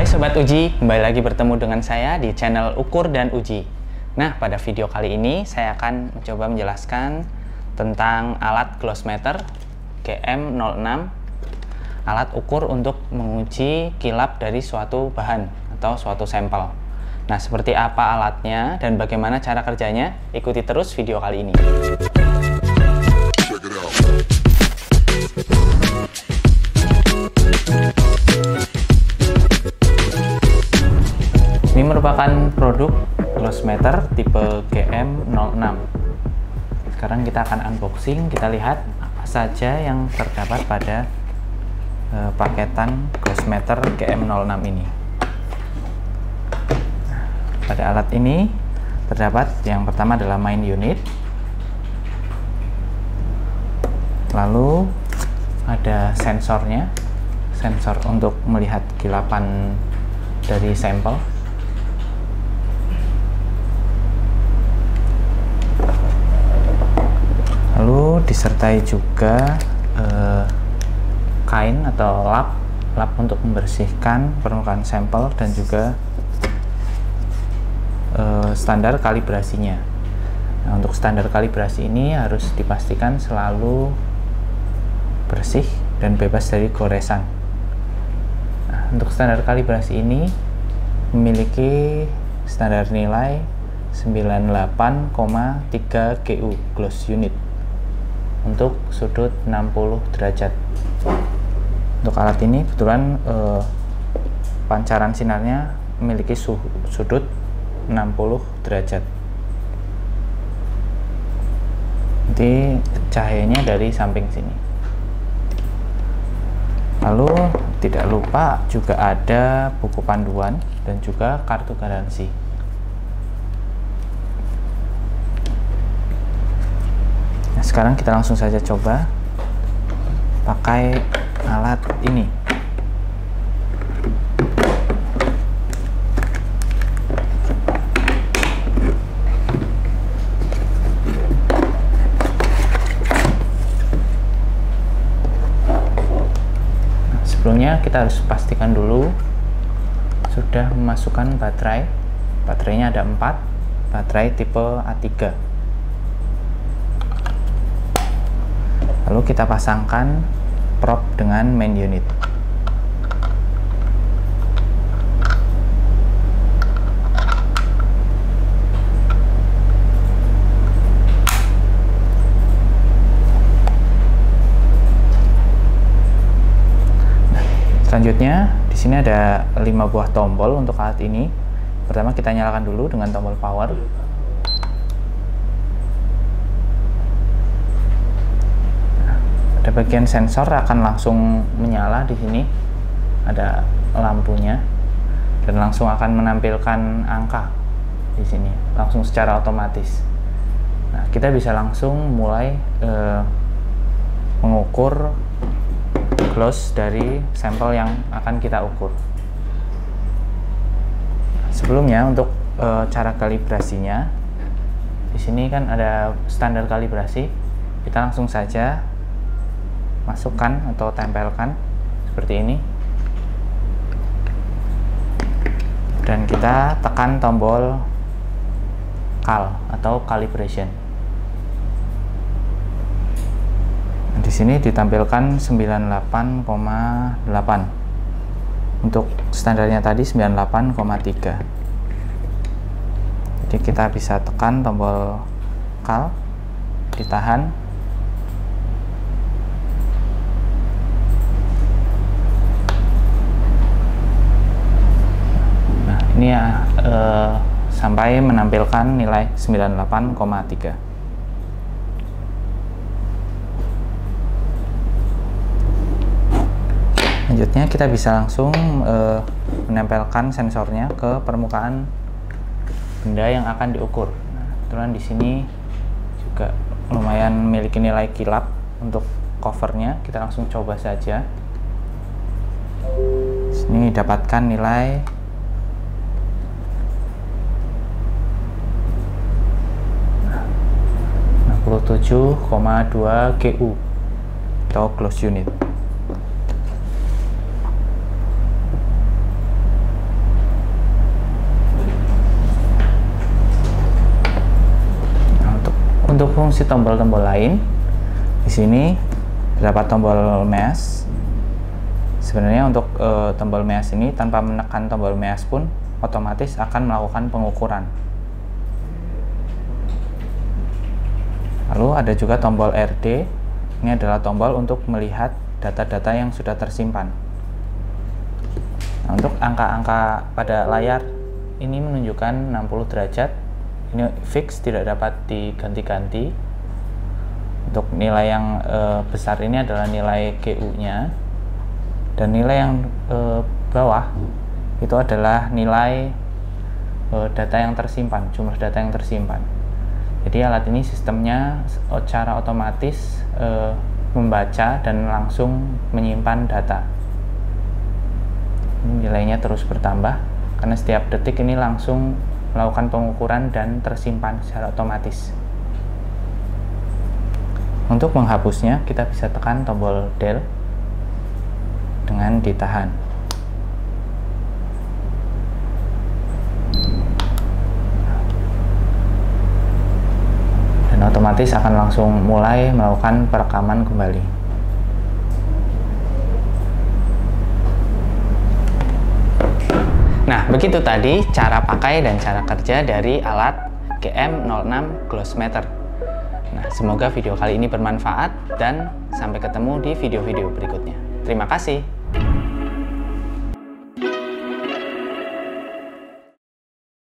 Sobat Uji, kembali lagi bertemu dengan saya di channel Ukur dan Uji. Nah, pada video kali ini saya akan mencoba menjelaskan tentang alat Glosmeter GM06, alat ukur untuk menguji kilap dari suatu bahan atau suatu sampel. Nah, seperti apa alatnya dan bagaimana cara kerjanya? Ikuti terus video kali ini. Ini merupakan produk Glosmeter tipe GM06. Sekarang kita akan unboxing, kita lihat apa saja yang terdapat pada paketan Glosmeter GM06 ini. Pada alat ini terdapat yang pertama adalah main unit, lalu ada sensornya, sensor untuk melihat kilapan dari sampel. Lalu disertai juga kain atau lap untuk membersihkan permukaan sampel dan juga standar kalibrasinya. Nah, untuk standar kalibrasi ini harus dipastikan selalu bersih dan bebas dari goresan. Nah, untuk standar kalibrasi ini memiliki standar nilai 98,3 GU gloss unit untuk sudut 60 derajat. Untuk alat ini kebetulan pancaran sinarnya memiliki sudut 60 derajat. Nanti cahayanya dari samping sini. Lalu tidak lupa juga ada buku panduan dan juga kartu garansi. Nah, sekarang kita langsung saja coba pakai alat ini. Nah, sebelumnya kita harus pastikan dulu sudah memasukkan baterai. Baterainya ada 4, baterai tipe A3. Lalu kita pasangkan prop dengan main unit. Nah, selanjutnya di sini ada 5 buah tombol untuk alat ini. Pertama kita nyalakan dulu dengan tombol power. Ada bagian sensor akan langsung menyala di sini, ada lampunya dan langsung akan menampilkan angka di sini langsung secara otomatis. Nah, kita bisa langsung mulai mengukur gloss dari sampel yang akan kita ukur. Sebelumnya untuk cara kalibrasinya, di sini kan ada standar kalibrasi. Kita langsung saja masukkan atau tempelkan seperti ini dan kita tekan tombol cal atau calibration. Nah, di sini ditampilkan 98,8. Untuk standarnya tadi 98,3. Jadi kita bisa tekan tombol cal, ditahan. Ini ya sampai menampilkan nilai 98,3. Selanjutnya kita bisa langsung menempelkan sensornya ke permukaan benda yang akan diukur. Nah, kebetulan di sini juga lumayan memiliki nilai kilap. Untuk covernya kita langsung coba saja. Di sini dapatkan nilai 67,2 GU atau gloss unit. Untuk fungsi tombol-tombol lain, di sini terdapat tombol mesh. Sebenarnya untuk tombol mesh ini tanpa menekan tombol mesh pun otomatis akan melakukan pengukuran. Lalu ada juga tombol RD. Ini adalah tombol untuk melihat data-data yang sudah tersimpan. Nah, untuk angka-angka pada layar ini menunjukkan 60 derajat. Ini fix, tidak dapat diganti-ganti. Untuk nilai yang besar ini adalah nilai GU-nya. Dan nilai yang bawah itu adalah nilai data yang tersimpan, jumlah data yang tersimpan. Jadi alat ini sistemnya secara otomatis membaca dan langsung menyimpan data. Ini nilainya terus bertambah karena setiap detik ini langsung melakukan pengukuran dan tersimpan secara otomatis. Untuk menghapusnya kita bisa tekan tombol del dengan ditahan. Dan otomatis akan langsung mulai melakukan perekaman kembali. Nah, begitu tadi cara pakai dan cara kerja dari alat GM06 Glossmeter. Nah, semoga video kali ini bermanfaat dan sampai ketemu di video-video berikutnya. Terima kasih.